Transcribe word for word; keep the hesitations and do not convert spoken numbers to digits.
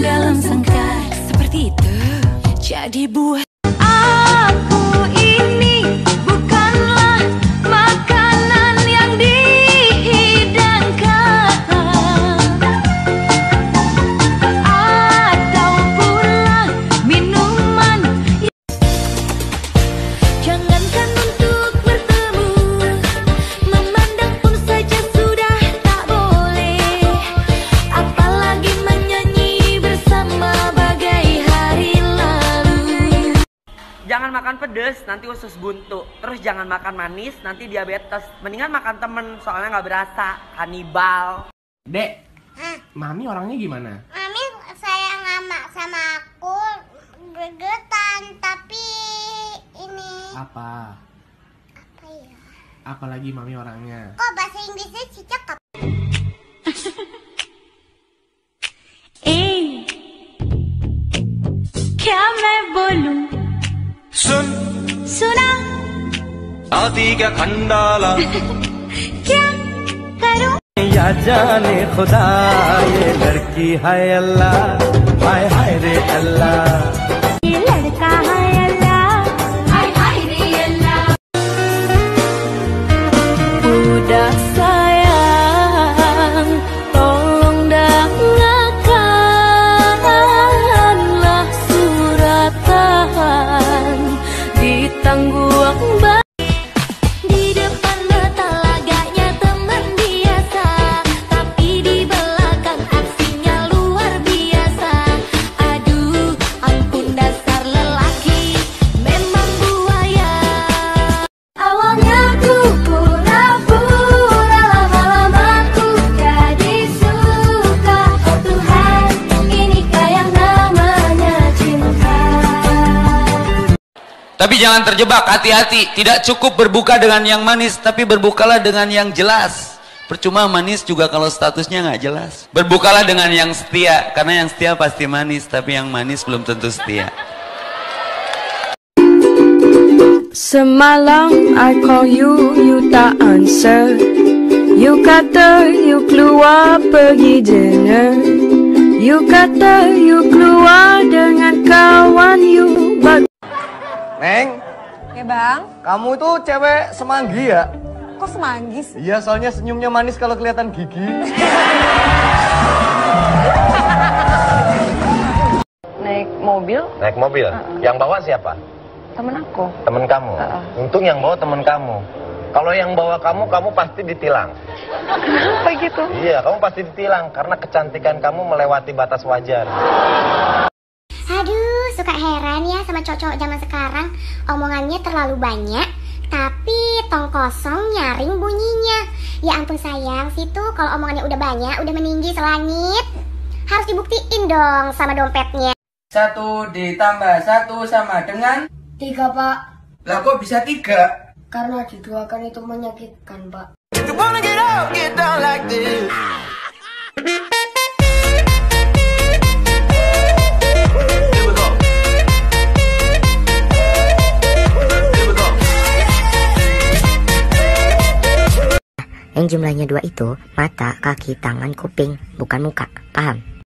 dalam sangkar seperti itu. Jadi buat aku ini bukanlah makanan yang dihidangkan atau pula minuman. Jangankan untuk bertemu, memandang pun saja sudah tak boleh, apalagi menyanyi bersama bagai hari lalu. Jangan makan pedes, nanti usus buntu. Terus jangan makan manis, nanti diabetes. Mendingan makan temen, soalnya nggak berasa. Kanibal. Dek, Mami orangnya gimana? Mami sayang sama sama aku, gregetan, tapi ini Apa? apa ya? Apalagi Mami orangnya? Kok bahasa Inggrisnya si cakep? Eh, क्या मैं बोलूं? सुन सुना आती क्या खंडाला क्या करूं? या जाने खुदा ये लड़की है अल्लाह, हाय हाय रे अल्लाह। ये लड़का है अल्लाह, हाय हाय रे अल्लाह। udah sayang, tolong dengarkanlah suratan di tangguang ba- Di depan mata lagaknya teman biasa, tapi di belakang aksinya luar biasa. Aduh, ampun dasar lelaki, memang buaya. Awalnya ku pura-pura, lama-lama ku jadi suka. Oh Tuhan, inikah yang namanya cinta. Tapi jangan terjebak, hati-hati. Tidak cukup berbuka dengan yang manis, tapi berbukalah dengan yang jelas. Percuma manis juga kalau statusnya nggak jelas. Berbukalah dengan yang setia, karena yang setia pasti manis, tapi yang manis belum tentu setia. Semalam I call you, you tak answer. You kata you keluar pergi dinner. You kata you keluar dengan kawan you, but Neng, Ya bang, kamu itu cewek semanggi ya? kok semanggis? Iya, soalnya senyumnya manis kalau kelihatan gigi. Naik mobil, Naik mobil? Yang bawa siapa? temen aku. Temen kamu? Untung yang bawa temen kamu. Kalau yang bawa kamu, kamu pasti ditilang. Apa gitu? Iya, kamu pasti ditilang karena kecantikan kamu melewati batas wajar. Aduh, suka heran ya sama cowok-cowok zaman sekarang. Omongannya terlalu banyak, tapi tong kosong nyaring bunyinya. Ya ampun sayang, situ kalau omongannya udah banyak, udah meninggi selangit. Harus dibuktiin dong sama dompetnya. Satu ditambah satu sama dengan Tiga pak, lah kok bisa tiga? karena diduakan itu menyakitkan pak. Yang jumlahnya dua itu mata, kaki, tangan, kuping, bukan muka. Paham?